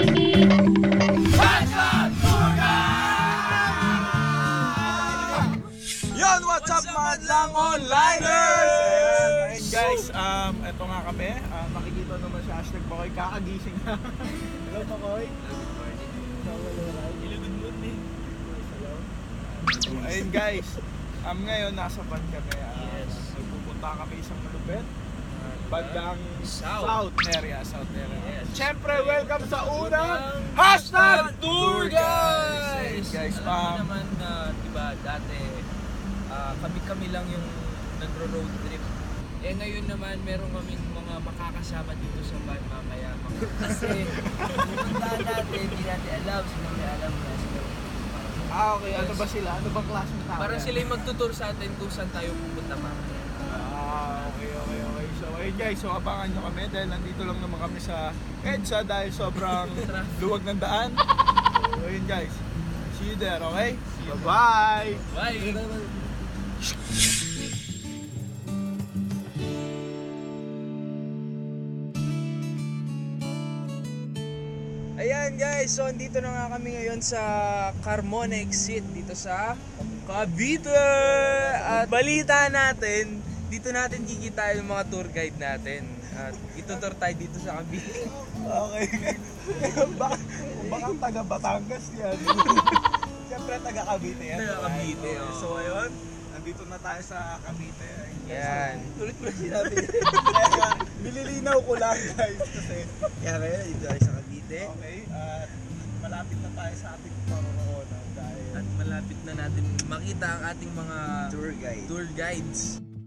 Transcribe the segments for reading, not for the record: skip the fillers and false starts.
Yon, what's up madlang onliners? And guys, eto nga kami. Makikita naman si Hashtag Bakoy, kakagising na. Hello Bakoy. Ayun guys, ngayon nasa van kami. Magpupunta kami isang malupit. Bandang South area. Siyempre, welcome sa unang Hashtag Tour Guys! Guys, naman na, diba, dati kami lang yung nagro-road trip. Eh ngayon naman, meron kaming mga makakasama dito sa van mamaya. Kasi, punta natin, hindi natin alam, sino may alam na sila. okay. Ano ba sila? Ano bang klaseng tao? Parang sila yung magtutur sa atin kung saan tayo pupunta mamaya. Okay. So, ayun guys, so abangan nyo kami dahil nandito lang naman kami sa EDSA dahil sobrang luwag ng daan. So, ayun guys, see you there, okay? Bye-bye! Bye! Ayan guys, so andito na nga kami ngayon sa Carmona Exit dito sa Cavite. At balita natin, dito natin kikita yung mga tour guide natin. At itutur tayo dito sa Cavite. Okay. baka taga Batangas yan. Siyempre taga Cavite yan. Taga Cavite, Okay. oh. So ayun, nandito na tayo sa Cavite. Yan. Tulit ko sinabi. Nililinaw ko lang guys kasi Kaya ngayon, dito tayo sa Cavite. okay, at malapit na tayo sa ating paroroonan dahil At malapit na natin makita ang ating mga tour guides.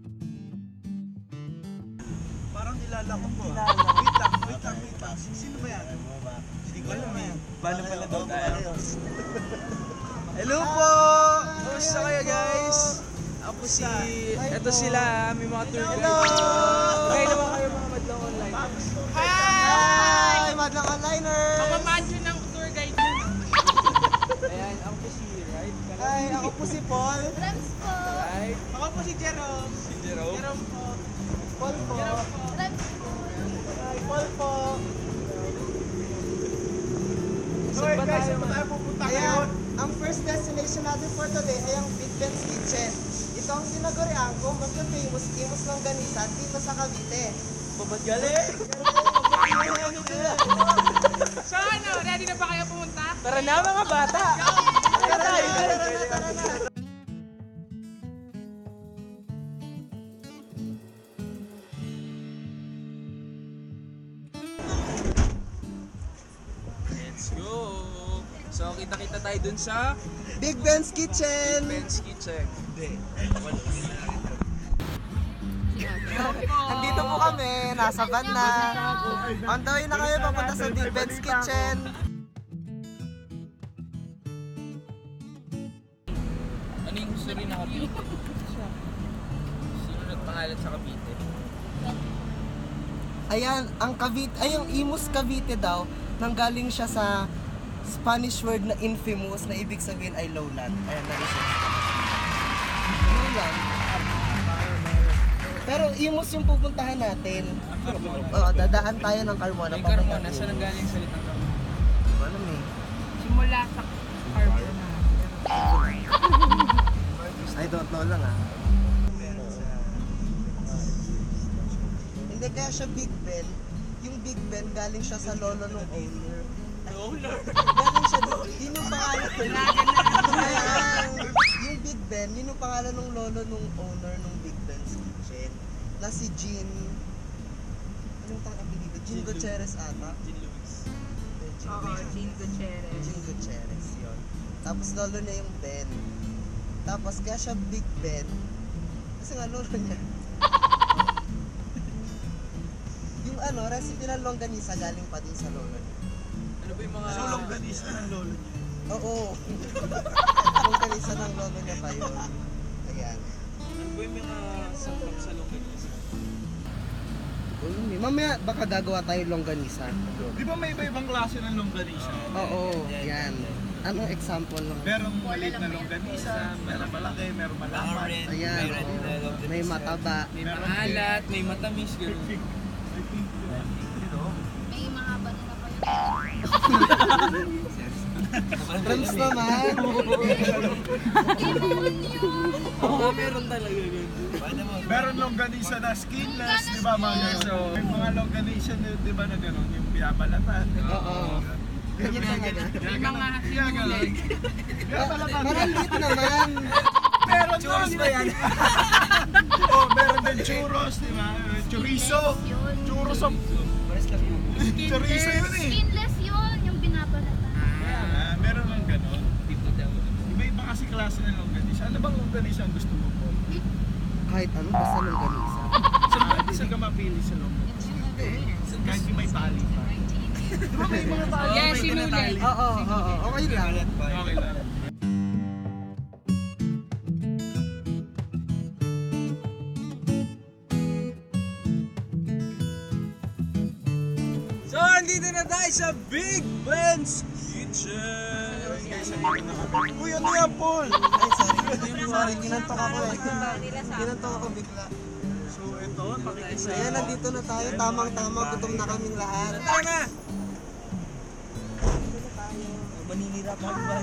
parang nilala ko po. Wait lang. Sino ba yan? Hindi ko alam eh. Paano pala daw tayo? Hello po! Kumusta kayo guys? Ako si... Ito sila, may mga tour guides. Kayo naman kayo mga madlang online. Hi! Madlang onliner! Mamamadyo ng tour guide. Ayan, ako po si Ride. Hi! Ako po si Paul. Rams po. Ride. Ako po si Jerome. Si Jerome. Jerome po. Paul po. Rams po. Hi, Paul po. Saan ba tayo? pupunta Ayan, ang first destination natin for today ay ang Big Ben's Kitchen. Ito ang tinagurian kung mas famous ng ganisa dito sa Cavite. Babat galing! So ano, ready na ba kayo pumunta? Tara na mga bata! Tara na. Let's go! So, kita-kita tayo dun sa Big Ben's Kitchen. Ben's Kitchen. Andito po kami, nasa van na. On the way na kayo papunta sa Big Ben's Kitchen. Ano yung gusto rin na Cavite? Sino nagpangalan sa Cavite? Ayan, ang Cavite, ay yung Imus Cavite daw, nanggaling siya sa Spanish word na infamous na ibig sabihin ay lowland. Ayan, na-research ko. Lowland. Pero Imus yung pupuntahan natin. Oo, dadaan tayo ng Carmona. May Carmona, saan ang galing salitang Carmona? Alam eh. Simula sa Carmona. I don't know lang ah. Hindi kaya siya Big Ben. Yung Big Ben galing siya sa lolo ng owner. Galing siya doon. Yun yung pangalan. Ayan. Yung Big Ben, yun yung pangalan ng lolo ng owner ng Big Ben's Kitchen. Na si Jean... Anong pang-abilido? Jean Gutierrez ata? Jean Luis. Oo, Jean Gutierrez. Jean Gutierrez, yun. Tapos lolo niya yung Ben. Tapos kaya siya Big Ben. Kasi nga lolo niya. Yung recipe ng longganisa galing pa din sa lolo niya. Ano ba yung mga... Sulong ganisa ng lolo niya. Oo. Longganisa ng lolo niya pa yun. Ayan. Ano ba yung mga saklap sa longganisa? Mamaya baka gagawa tayo longganisa. Di ba may iba-ibang klase ng longganisa? Oo, yan. Anong example lang? Merong maliit na longganisa, merong malaki, merong malaman. Ayan, oo. May mataba. May maalat, may matamis, gano'n. May mahaba na pa yun. Rams naman. Oo, meron talaga yun. Meron longganisa na skinless, di ba mga guys? So, may mga longganisa na, di ba na gano'n, yung pinabalatan. Oo. Ganyan talaga. May mga simulit. Pinabalatan. Marangit naman. Meron churros ba yan? Oh, meron din churros, di ba? Chorizo. Churros ang... Chorizo yun eh. Skinless yun, yung binabalatan. Meron lang gano'n. Tipo daw. Iba-iba kasi klase ng longganisa. Ano bang longganisa ang gusto mo po? Kahit ano, basta nung ganisa. Saan ka mapili sa longganisa? Kahit yung may tali pa. Di ba may mga tali? Yes, May sinulit. tinatali. Oo. Okay lang. Okay lang. So, andito na tayo sa Big Ben's Kitchen! Uy, ano yan, Paul? Ay, sorry, kinantok ako eh. Kinantok ako bigla. So, ito, pakikisa. Ayan, nandito na tayo. Tamang-tama, gutom na kaming lahat. Tara na! Maninira pa ba?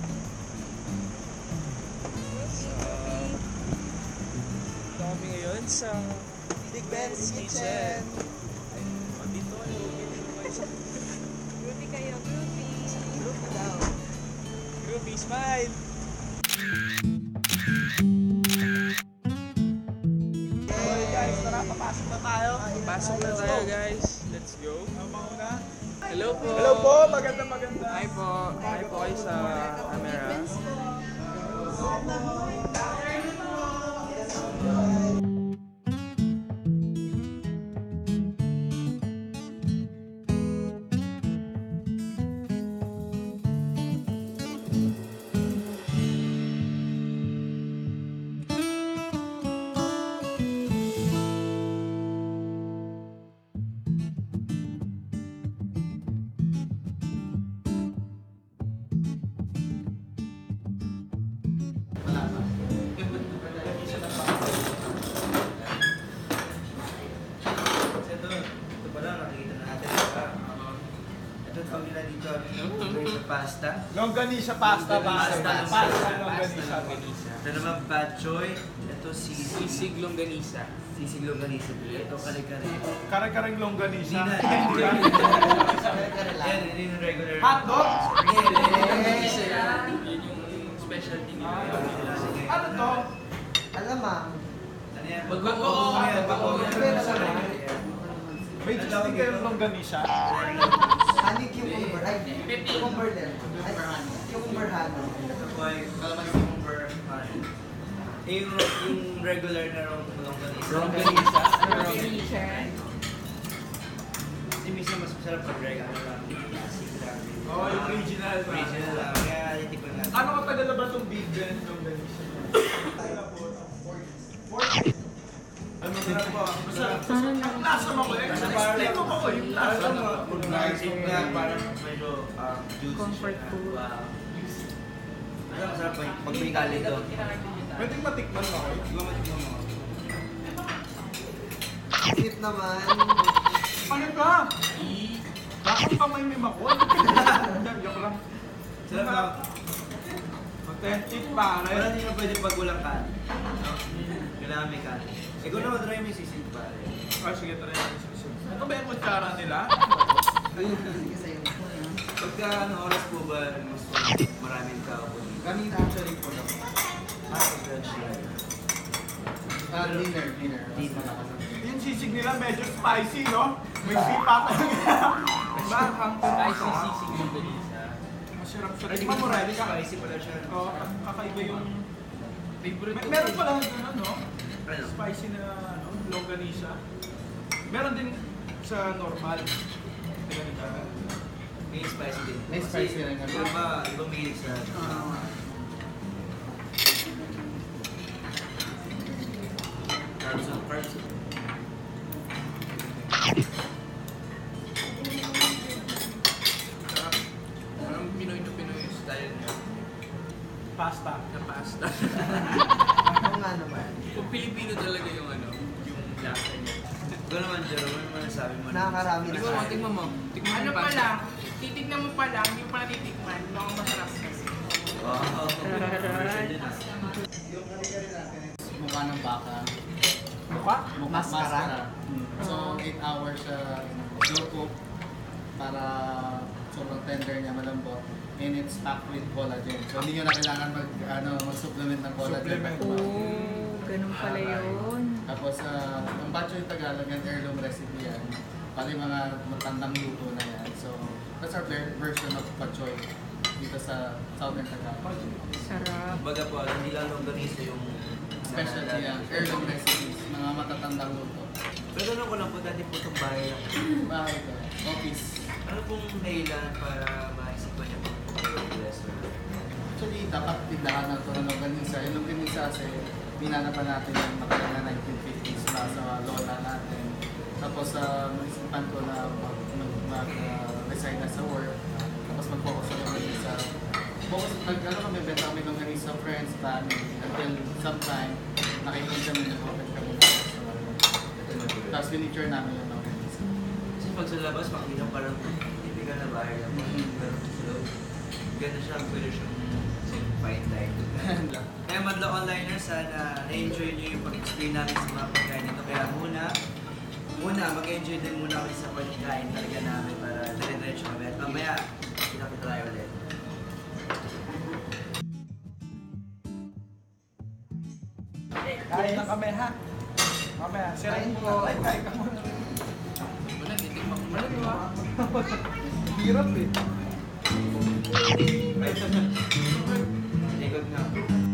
Kami ngayon sa Big Ben's Kitchen. Dito, Groovy kayo, groovy. Look daw. Groovy Smile! Okay, guys, tara, papasok na tayo. Pasok na tayo guys. Let's go. Ang mauna. Hello po! Hello po, maganda. Hi po! Hi po kayo sa camera. Ito pala, nakikita na natin. Ito ang pamilya dito. Ito pasta. Longganisa pasta ba? Pasta, longganisa. Ito naman bad choy. Ito sisig. Sisig longganisa. Sisig longganisa. Ito kare-kare. Kare-kareng longganisa. Hindi na. Yan, hindi yung regular. Hotdog? Longganisa yan. Yun yung specialty nila. Ano to? Alamang. Ano yan? Bagoong. Bagoong. May chicken kayo longganisa? Honey cucumber. Ay, cucumber din. Ay, cucumber honey. Ito po ay calamansi cucumber. Yung regular na longganisa. Longganisa. Longganisa. Kasi minsan mas masarap pag regular lang. Sisig lang. Oh, yung original. Original lang. Kaya titipan natin. Ano katagal na ba itong Big Ben longganisa? Ano sarap po? Masarap. Ang lasa mo ko eh. Explain mo ko yung lasa. Parang medyo juicy. Comfort siya. food. Wow. Masarap pag may kali doon. Pwedeng matikman mo ko. Di ba matikman mo? Sweet naman. Ano ka? Bakit pa may mimakon? Joke lang. Sarap na. Authentic pare. Wala din na pwede pag walang kali. No? Kailangan may kali. Ikaw naman try mo yung sisig pare. Ah, sige, try natin sa susunod. Ito ba yung kutsara nila? Sige sa'yo. Pagka ano oras po ba mas maraming tao po? Kanina actually po daw. French fry. Dinner. Yung sisig nila medyo spicy, no? May sipa pa yung bakang. Spicy sisig longganisa. Masarap siya. Ay, di Tingnan ba mo rin. spicy pala siya. Oo, kakaiba yung... Favorite ko. Meron pala gano'n, no? Ano? Spicy na ano, longganisa. Meron din sa normal. Ganito. May spicy din. May spicy rin kami. Ibang milig sa... Carbs. Parang Pinoy na Pinoy yung style niya. Pasta. Na pasta. Ako nga naman. Kung Pilipino talaga yung ano, yung lasa niya. Ikaw naman, Jerome, ano naman sabi mo? Nakakarami na Tingnan mo, sa tingnan mo. Tingnan mo Ano yung pasta. pala, titignan mo pa lang, hindi mo pa natitikman, baka masarap kasi. Wow. Mukha ng baka. Mukha? Maskara. So, 8 hours siya slow cook para sobrang tender niya, malambot. And it's packed with collagen. So, hindi nyo na kailangan mag-supplement ng collagen. Ganun pala yun. Tapos, ang Batchoy Tagalog yan, heirloom recipe yan. Pali mga matandang luto na yan. So, that's our version of Batchoy dito sa Southern Tagalog. Sarap. Baga po, hindi lang longganisa yung Specialty yan, heirloom recipes, mga matatandang luto. Pero ano ko lang po, dati po itong bahay lang. Bahay ko, office. Ano pong dahilan para maisipan niyo po yung restaurant? Actually, dapat tindahan na ito ng longganisa. Yung longganisa kasi binanapan natin yung matagal na 1950s pa sa lola natin. Tapos naisipan ko na mag-resign na sa work. Tapos mag-focus sa longganisa. Kami benta kami longganisa, friends, family. Until sometime, nakikinig kami na open kami na restaurant. Tapos finiture namin yung longganisa. Kasi pag sa labas, makikita parang typical na bahay lang po. Pero sa loob, ganda siya, pwede siyang fine dining. Kaya madla onliners, sana na-enjoy nyo yung pag-explain namin sa mga pagkain nito. Kaya muna mag-enjoy din muna kami sa pagkain talaga namin para dire-diretso kami. At mamaya, kita tayo ulit. Kain na kami ha. Mamaya, sirain mo. Kain ka muna. Wala, titikman ko na ito ha. Hirap eh. Ikot nga.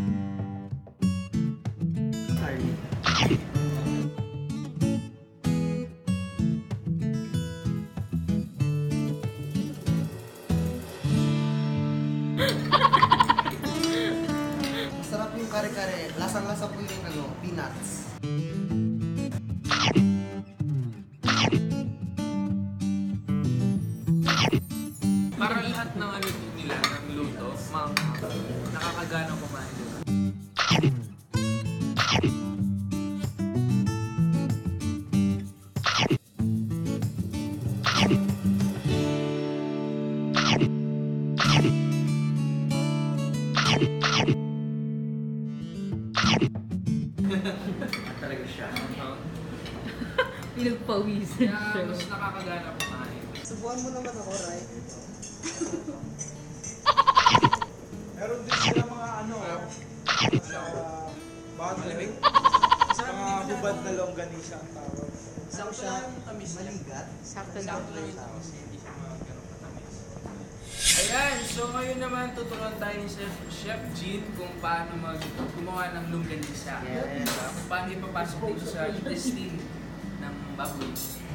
Masarap yung kare-kare. Lasang-lasa po yung peanuts. Para lahat ng ano nila, ng luto, nakakagana kumain nila. Talaga siya. Pinagpawisan Kaya mas nakakagana kumain. Subuhan mo naman ako, Rai. Meron din sila mga malamig. Mga hubad na longganisa ang tawag. Isang siya maligat. Sakto lang. Ayan, so ngayon naman tuturuan tayo ni Chef Jean kung paano gumawa ng longganisa. Yes. Kung paano ipapasok dito sa intestine ng baboy.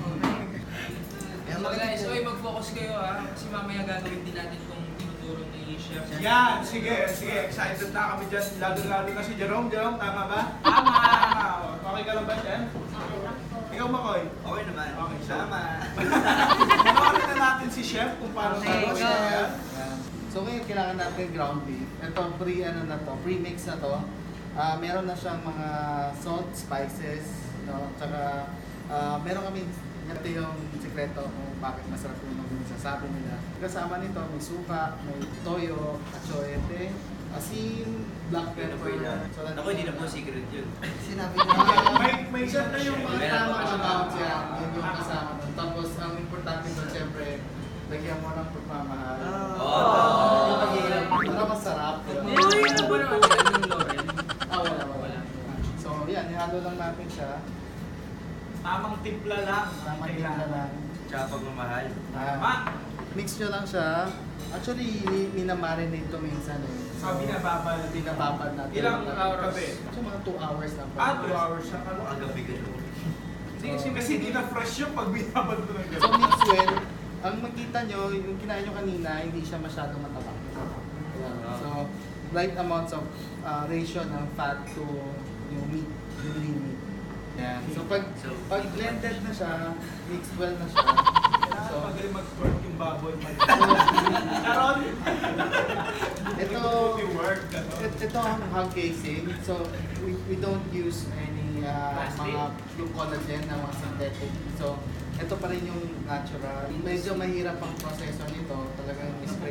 So guys, mag-focus kayo ha, kasi mamaya gagawin din natin kung tinuturo ni Chef. Yan, sige. Excited na kami dyan. Lalo na si Jerome. Jerome, tama ba? Tama! Okay ka lang ba dyan? Ikaw, Makoy? Okay naman. Okay, Sama. Panoorin na natin si Chef kung paano Okay, gagawin go. niya. Yan. So ngayon kailangan natin ground beef. Ito pre-mix na to. Meron na siyang mga salt, spices, no? Tsaka meron kami ito yung sikreto kung bakit masarap yung longganisa. Sabi nila. Kasama nito may suka, may toyo, atsoete, asin, black pepper. So, Ako, hindi na po secret yun. Sinabi May Siya na yung mga Meron tamang pa. amounts yan. Yun yung kasama doon. Tapos ang importante doon siyempre, lagyan mo ng pagmamahal. Yung paghihirap, para masarap. Uy, ano ba naman yan yung Lauren? Wala. So yan, ihalo lang natin siya. Tamang timpla lang. Tama din na lang. Tsaka pagmamahal. Mix nyo lang siya. Actually, minamarinate to minsan eh. Sabi na babal. Pinababad natin. Ilang gabi? So mga 2 hours lang. 2 hours siya. Ang gabi ka doon. Kasi hindi na fresh yung pag binabad mo ng So mix well, ang makita nyo, yung kinain nyo kanina, hindi siya masyadong mataba. Ayan. So, right amounts of ratio ng fat to yung meat, yung lean meat. Ayan. So pag blended na siya, mixed well na siya. So, So, magaling mag-squirt yung baboy. Karon! ito, work. ito ang hog casing. So, we don't use any Plastic? mga yung collagen na mga synthetic. So, ito pa rin yung natural. Medyo mahirap ang proseso nito. Talagang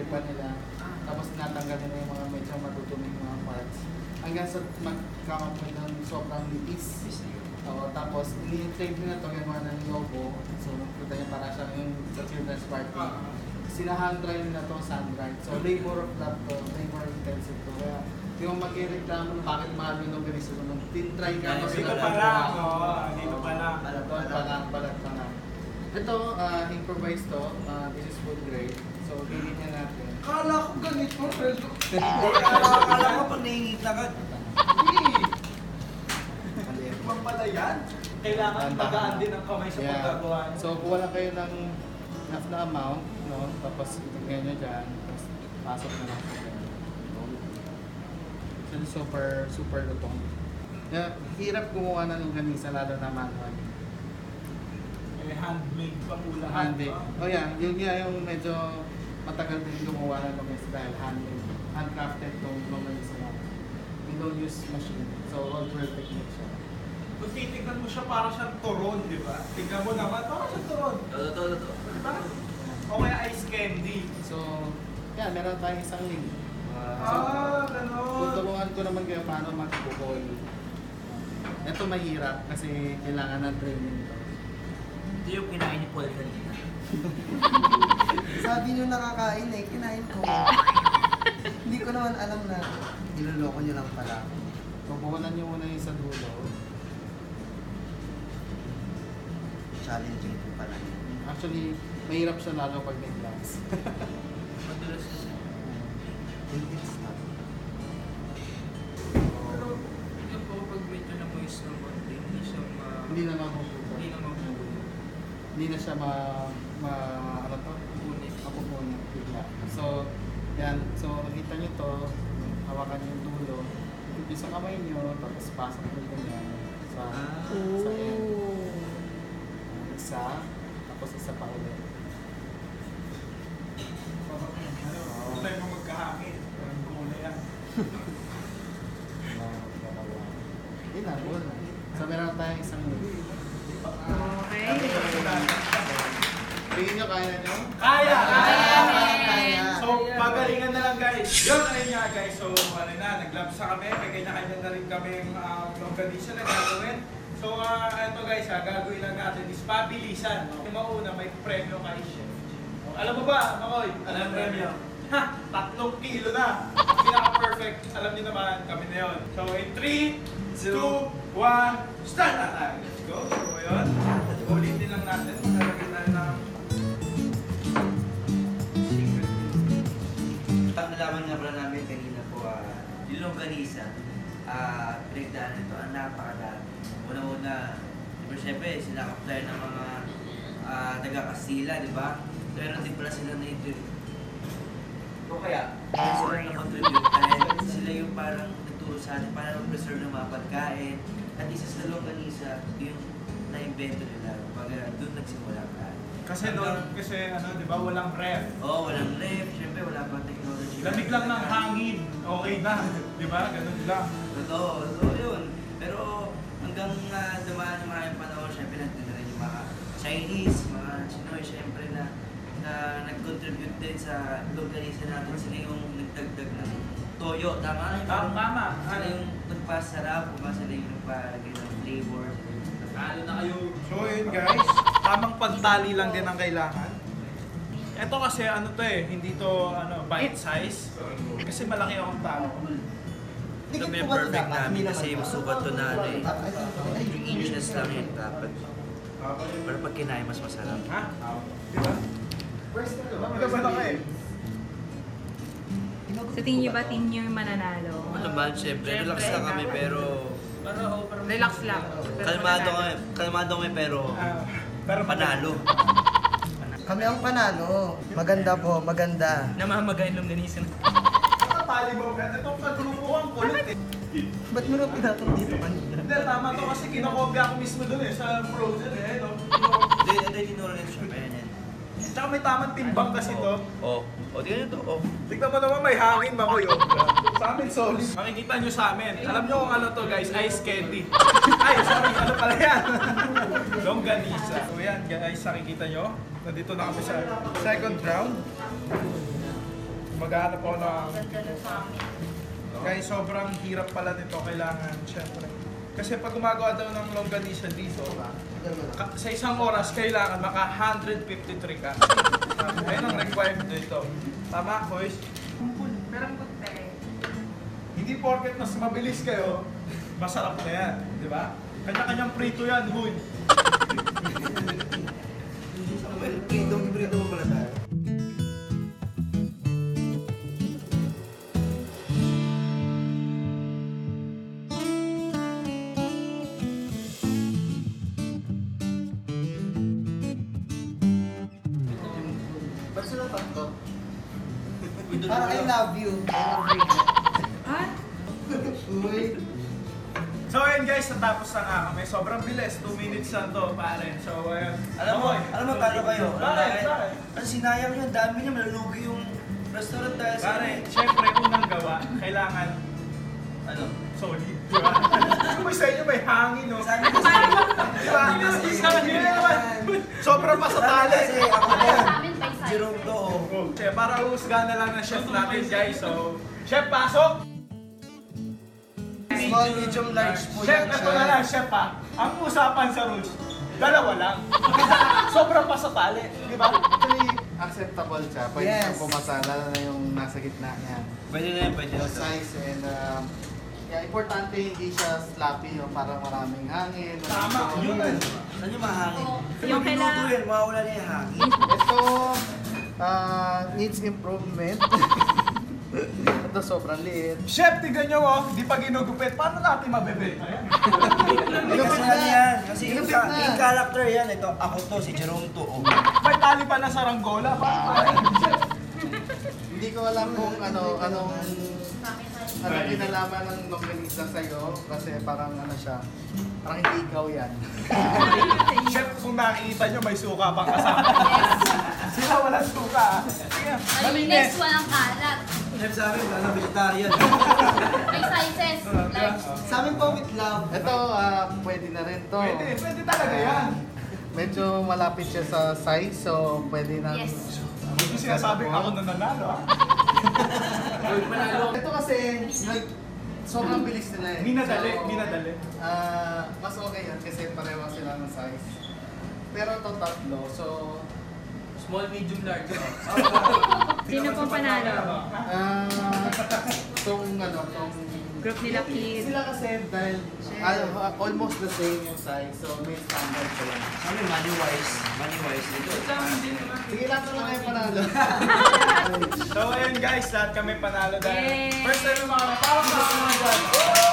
pa nila. Tapos natanggal nila yung mga medyo matutumi mga parts. Hanggang sa magkama po ng sobrang nipis. Oo, tapos ini-trade nila ito yung mga ng logo. So kita niya para siya yung sa children's party. Sinahandry nila ito sun-dried. So labor of love to, labor intensive to. Kaya yung mag-reklamo na bakit mahal yung organismo nung tin-try ka Dito pa lang, dito pa lang. Balat pa lang. Ito, improvised to. This is food grade. So, gawin niya natin. Kala ko ganito, Fredo. Akala ko pag nahingita ka. Ibang pala yan. Kailangan magaan din ang kamay sa pagkagawa. So, kuha lang kayo ng enough na amount, no? Tapos, itignan nyo dyan. Tapos, pasok na lang. So, super lutong. Yeah, hirap gumawa ng longganisa, lalo na manual. Handmade pa po lahat. Handmade. Oh yeah, yung medyo matagal din gumawa ng longganisa dahil handcrafted tong longganisa natin. We don't use machine. So, all world technique siya. Kung titignan mo siya, parang siyang turon, di ba? Tignan mo naman, parang siyang turon. Totoo. Diba? O kaya ice candy. So, yeah, meron tayong isang link. Ganon. Tutulungan ko naman kayo paano mag-boil. Ito mahirap kasi kailangan ng training to. Ito yung kinain ni Paul kanina. Sabi nyo nakakain eh, kinain ko. Hindi ko naman alam na niloloko nyo lang pala. So, bukunan nyo muna yung sa dulo. Challenging po pala. Actually, mahirap siya lalo pag may gloves. Madulas kasi. It's not. Pero yung po pag medyo na moist ng konti, hindi siya Hindi na mapupunta. hindi na mapupunta. Hindi na siya ano to? Mapupunta bigla. So, yan. So, nakita nyo to. Hawakan nyo yung dulo. Ipipis sa kamay nyo, tapos pasok nyo ganyan sa end. Isa, tapos isa pa ulit. Ano tayo mo magkahangin? Parang gula yan. Hindi na, wala. So, meron tayong isang Okay. tingin nyo, kaya nyo? Kaya! Kaya. So, pagalingan na lang guys. Yun, ayun nga guys. So, ano na, nag-labs na kami. May kanya-kanya na rin kami longganisa na gagawin. So, ito guys, gagawin lang natin is pabilisan. Yung mauna, may premyo kay Chef. Alam mo ba, Makoy? Alam mo premyo? Ha! 3 kilo na! Pinaka-perfect. Alam niyo naman, kami na yun. So, in 3, 2, 1, start na tayo. Let's go. So, ayun. Ulitin lang natin. Talagyan tayo ng secret. Ang nalaman nga pala namin kanina po, yung longganisa, pinagdaan nito, ang napakadami. Una-una, siyempre, sinakap tayo ng mga taga-Kastila, di ba? Pero din pala sila na-interview. O kaya sila na-contribute dahil sila yung parang nagturo sa atin para mag-preserve ng mga pagkain. At isa sa longganisa, yung na-invento nila. Kumbaga, doon nagsimula ka. Kasi doon, di ba, walang ref. Oo, walang ref, siyempre wala pang technology. Lamig lang ng hangin, okay na. Di ba? Ganun lang. Totoo yun. Pero hanggang dumaan yung maraming panahon, siyempre nandun na rin yung mga Chinese, mga Chinoy, siyempre na nag-contribute din sa longganisa natin. Sila yung nagdagdag ng toyo, tama? Tama. Sila yung nagpasarap, sila yung nagpalagay ng flavor. Talo na kayo. So yun guys, tamang pagtali lang din ang kailangan. Ito kasi hindi to bite size. Kasi malaki akong tao. Ito may perfect namin kasi yung sukat to na yung inches lang yun dapat. Pero pag kinain, mas masarap. Ha? Di ba? Ito ba na kayo? So tingin niyo ba team niyo yung mananalo? Ano ba, siyempre, relax lang kami pero... Relax lang. Kalmado kami pero Pero panalo. Kami ang panalo. Maganda po, maganda. Namamagay ng linisan. nakatali mo. Ito kagrupo ang kulit eh. Ba't mo na pinatong dito kanina? Hindi, tama to kasi kinakopya ako mismo dun sa Frozen eh. No? Hindi, tinuro nito siya. Ayan yan. Tsaka may tamang timbang kasi to. Tingnan nyo to. Tignan mo naman may hangin ba ko yun? Sa amin solid. Makikita nyo sa amin. Alam nyo kung ano to guys, ice candy. Ay, sorry, ano pala yan? Longganisa. So yan guys, nakikita nyo. Nandito na kami sa second round. Maghanap ako ng... Ganda na sa amin. Guys, sobrang hirap pala nito. Kailangan, syempre. Kasi pag gumagawa daw ng longganisa dito, sa isang oras, kailangan maka 153 ka. Ayun ang required dito. Tama, boys? Merong puti. Hindi porket mas mabilis kayo, masarap na yan. Di ba? Kanya-kanyang prito yan, huy. Prito mo pala tayo. Ba't sila tatlo? Parang I love you. Ah? Uy. So ayun guys, natapos na nga kami. Sobrang bilis, 2 minutes lang to, pare. So ayun. Alam mo talo kayo. Bakit? Kasi sinayang yun, dami niya, malulugi yung restaurant dahil sa... Pare, syempre unang gawa, kailangan Ano? solid, di ba? Yung sa inyo may hangin, no? Sabi ko Di ba? Hindi naman. Sobrang pasatali. kasi ako Para yan. sa amin, by size. Jerome to. Kaya para husgahan na lang ng chef natin, guys. So, chef, pasok! Small, medium, large po Chef, yan ito siya. na lang, chef ha. Ang usapan sa rules, dalawa lang. Sobrang pasatali, di ba? Actually, acceptable siya. Pwede Yes. siyang pumasa, lalo na yung nasa gitna niya. Pwede na yan, pwede na. Yung size and yeah, importante hindi siya sloppy yung parang maraming hangin. Tama, maraming yun. tubig. Saan yung mahangin? Yung kailangan- Pag yun, mawawala na yung hangin. Ito needs improvement. Ito sobrang liit. Chef, tignan nyo, oh, di pa ginugupit. Paano natin mabebenta yan? Kasi ano yan, kasi Ginupit na. yung character yan. Ito, ako to, si Jerome to. Oh. May tali pa na saranggola. Paano? Hindi ko alam kung anong kinalaman ng longganisa sa'yo kasi parang ano siya, parang hindi ikaw yan. Chef, kung nakikita nyo, may suka pang kasama. Sila walang suka. ah. Sige, Malinis, walang kalat. Chef sa amin, wala vegetarian. May sizes. Large. Sa amin po with love. Ito, pwede na rin to. Pwede talaga yan. Medyo malapit siya sa size, so pwede na. Yes. Hindi sinasabi ako na nanalo, ah. Ito kasi, sobrang bilis nila eh. Minadali, So, minadali. mas okay yan kasi pareho sila ng size. Pero ito tatlo, so Small, medium, large. Sino pong panalo? tong Group nila kids. sila kasi dahil almost the same yung size, so may standard pa lang. Kami, money-wise, ito. Sige, lahat na lang kayo panalo. So ayun guys, lahat kami panalo dahil Yay! first time yung mga parang mga dyan.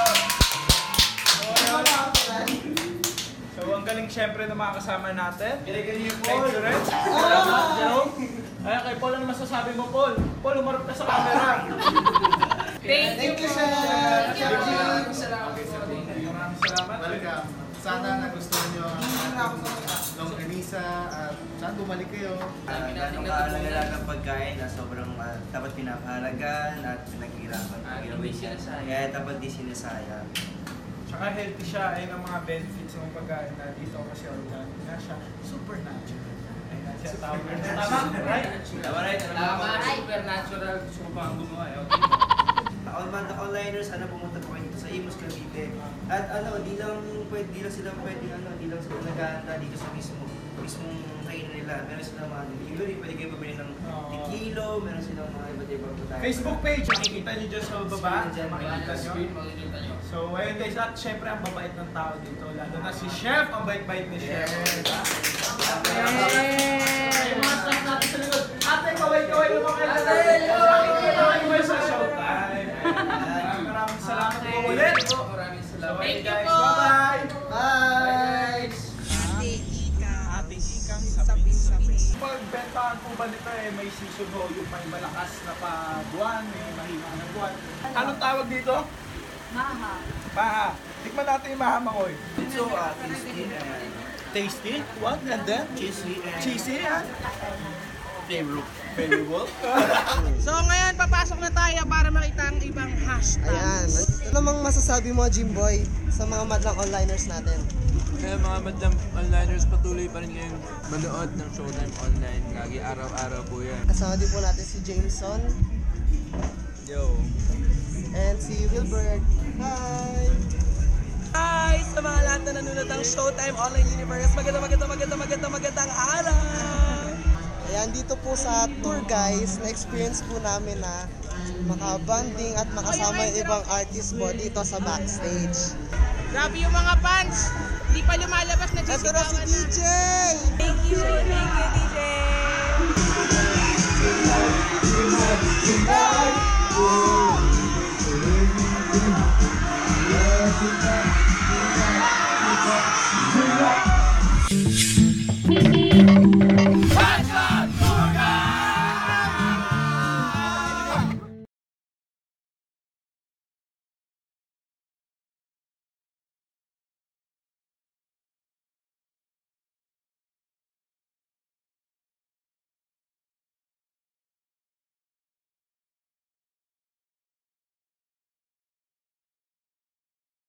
So ang galing syempre ng mga kasama natin. Kailangan niyo Thank you rin. Salamat, Jerome. Ayan, kay Paul, ano masasabi mo, Paul? Paul, umarap ka sa camera. Thank you po. Maraming salamat. Welcome. Sana nagustuhan nyo ang longganisa at sana bumalik kayo. Ganong kahalaga ng pagkain na sobrang dapat pinapahalagan at pinaghirapan. Hindi sinasayang. Kaya dapat di sinasayang. Tsaka healthy siya, ayun ang mga benefits ng pagkain na dito kasi organic na siya. Supernatural. Ayun na siya tawag. Tama? Right? Tama right? Tama, supernatural. Gusto ko pa ang gumawa. All mga onliners, sana pumunta po kayo dito sa Imus, Cavite. At di lang sila naghahanda dito sa mismong kainan nila. Meron silang mga delivery, pwede kayo pabili ng kilo, meron silang mga iba't ibang pagkain. Facebook page, makikita nyo dyan sa baba. Makikita nyo. Makikita nyo. So, ayun guys, at syempre ang babait ng tao dito. Lalo na si Chef, ang bait-bait ni Chef. Diba? Yung mga staff natin sa likod. Ate, kaway-kaway naman kayo. Makikita kayo sa Showtime. Maraming salamat po ulit. Maraming So, salamat. ayun guys, bye-bye! Bye! Ate Ikang Sapin-Sapin. Pagbentahan po ba nito may season ho, yung may malakas na pa-buwan, may mahina na buwan. Anong tawag dito? Maha. Maha. Tikman natin yung maha makoy. So, tasty and Tasty? What? And then? cheesy and Cheesy, ha? favorable. So ngayon, papasok na tayo para makita ang ibang hashtag. Ayan. Ano namang masasabi mo, Jimboy, sa mga madlang onliners natin? Kaya mga madam onliners, patuloy pa rin kayong manood ng Showtime Online. Lagi araw-araw po yan. Kasama din po natin si Jameson. Yo. And si Wilbert. Hi! Hi! Sa mga lahat na nanonood ng Showtime Online Universe, magandang araw! Ayan, dito po sa tour guys, na-experience po namin na makabanding at makasama yung ibang artist po dito sa backstage. Grabe yung mga fans! Di pa lumalabas, Ito na si nagsisigawan na. DJ! Thank you, DJ!